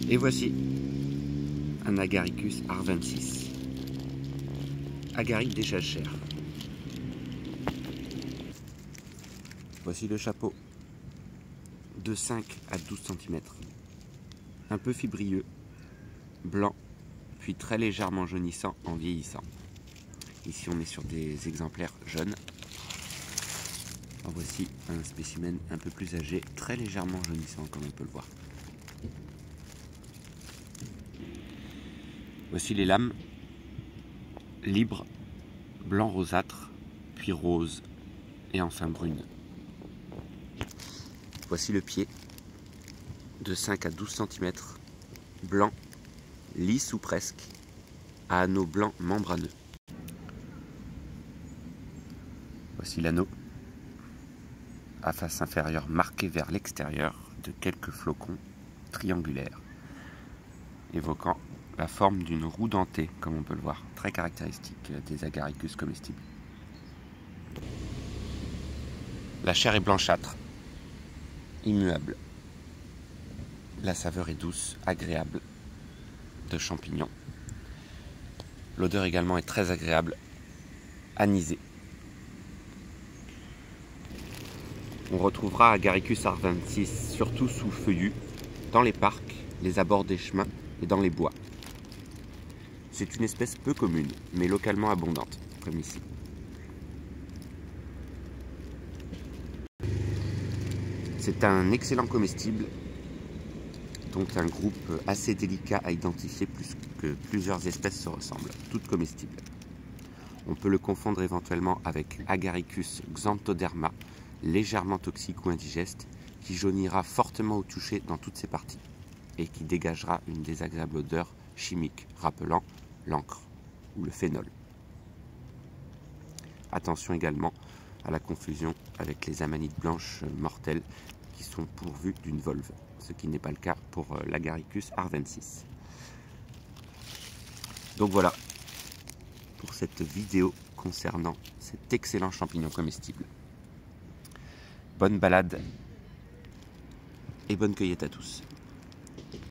Et voici un Agaricus R26. Agaric des chachères. Voici le chapeau de 5 à 12 cm. Un peu fibrilleux, blanc, puis très légèrement jaunissant en vieillissant. Ici on est sur des exemplaires jeunes. En voici un spécimen un peu plus âgé, très légèrement jaunissant comme on peut le voir. Voici les lames, libres, blanc rosâtre, puis rose et enfin brune. Voici le pied, de 5 à 12 cm, blanc, lisse ou presque, à anneaux blancs membraneux. Voici l'anneau, à face inférieure marqué vers l'extérieur de quelques flocons triangulaires, évoquant la forme d'une roue dentée, comme on peut le voir, très caractéristique des Agaricus comestibles. La chair est blanchâtre, immuable. La saveur est douce, agréable, de champignons. L'odeur également est très agréable, anisée. On retrouvera Agaricus R26 surtout sous feuillus, dans les parcs, les abords des chemins et dans les bois. C'est une espèce peu commune, mais localement abondante, comme ici. C'est un excellent comestible, dont un groupe assez délicat à identifier puisque plusieurs espèces se ressemblent, toutes comestibles. On peut le confondre éventuellement avec Agaricus xanthoderma, légèrement toxique ou indigeste, qui jaunira fortement au toucher dans toutes ses parties et qui dégagera une désagréable odeur chimique rappelant l'encre ou le phénol. Attention également à la confusion avec les amanites blanches mortelles qui sont pourvues d'une volve, ce qui n'est pas le cas pour l'Agaricus R26. Donc voilà pour cette vidéo concernant cet excellent champignon comestible. Bonne balade et bonne cueillette à tous.